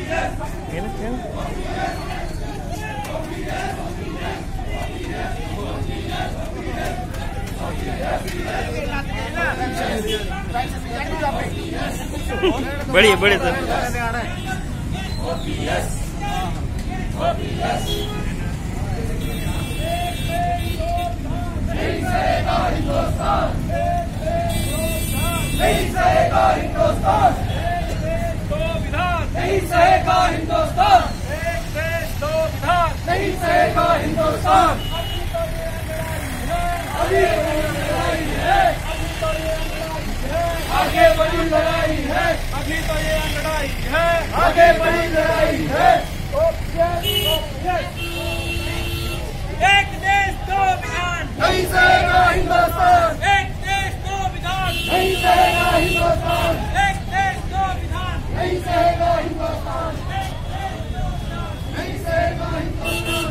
बड़ी बड़ी सर नहीं सहेगा हिंदुस्तान, नहीं सहेगा हिंदुस्तान, नहीं सहेगा हिंदुस्तान, नहीं सहेगा हिंदुस्तान। अभी लड़ाई है, आगे बड़ी लड़ाई है, अभी तो ये लड़ाई है, आगे बड़ी लड़ाई है। एक देश दो विधान, नहीं सहेगा हिंदुस्तान, एक देश दो विधान, नहीं सहेगा हिंदुस्तान, एक देश दो विधान, नहीं सहेगा हिंदुस्तान, नहीं सहेगा हिंदुस्तान।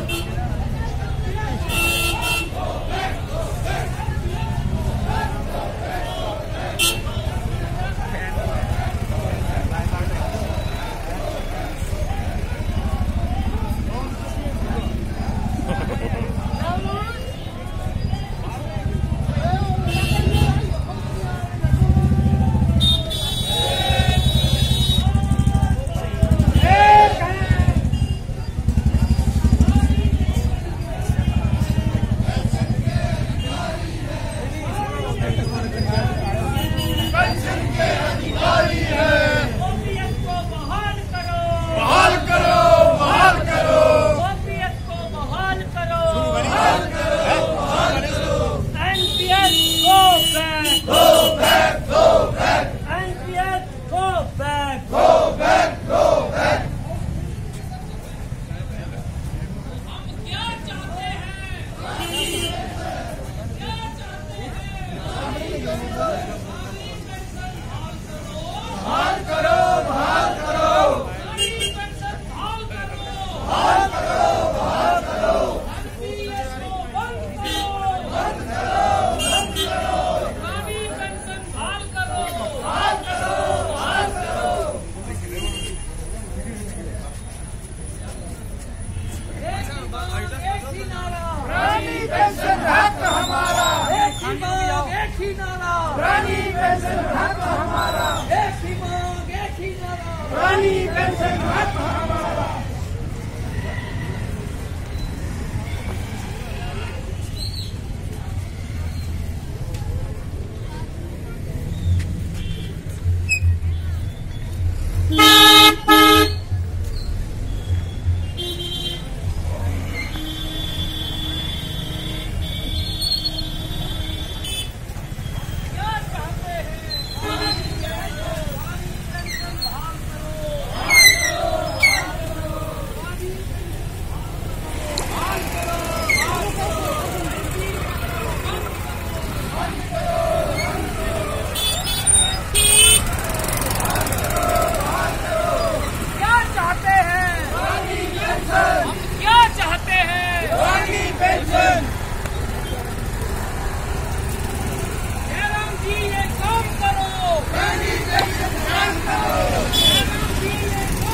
प्राणी पेंशन हक हमारा।